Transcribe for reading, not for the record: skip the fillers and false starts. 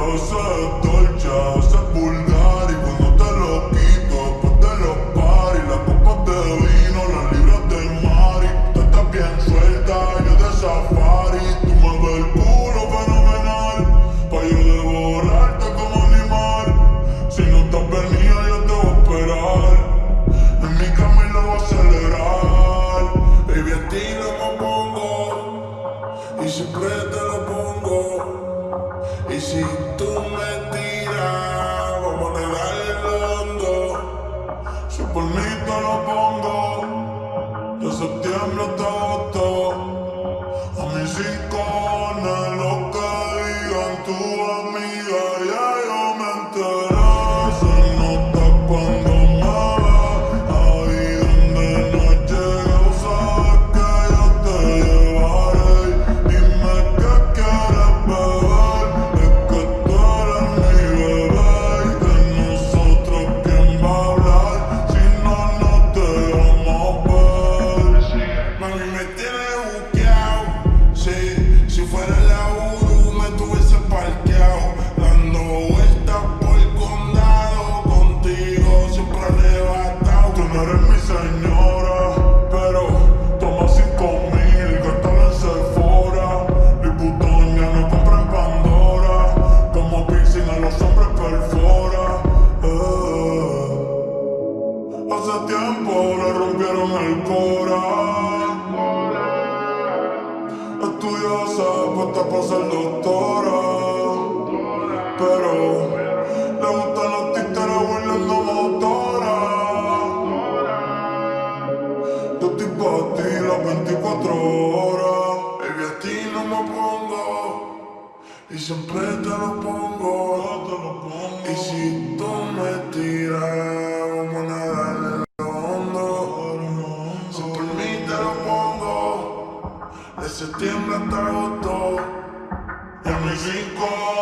veces dolce, a veces vulgar. Y cuando te lo quito, después de los paris, las copas de vino, las libras de mari. Tú estás bien suelta, yo de safari. Tú me ves el culo fenomenal, pa' yo devorarte como animal. Si no estás venida, yo te voy a esperar. En mi cama y lo voy a acelerar. Baby, a ti no me pongo, y siempre te lo pongo. Y si tú me tiras, vamos a negarle el hondo. Si por mí te lo pongo, de septiembre hasta agosto. A mis rincones, lo que digan tus amigas, ya yo me enteré. Se nota cuando me ves, ahí donde no has llegado, sabes que yo te llevaré. Dime qué quieres beber, es que tú eres mi bebé. Y de nosotros quién va a hablar, si no, no te vamos a ver. Mami, me tienes buqueado, sí, si fuera la Uru me tuviese parqueado, dando vueltas por el condado, contigo siempre arrebatado. Tú no eres mi señora, pero toma 5,000, gástalo en Sephora. Liputón ya no compra en Pandora, como piercing a los hombres perfora. Hace tiempo le rompieron el cora. Estudiosa, puesta pa' ser doctora, pero le gustan los títeres huirleando motora. Yo estoy pa' ti las 24 horas. Baby, a ti no me pongo, y siempre te lo pongo. Y si tú me tiras, vamos a nadarle el hondo. Si por mí te lo pongo, de septiembre hasta agosto. Y a mis 5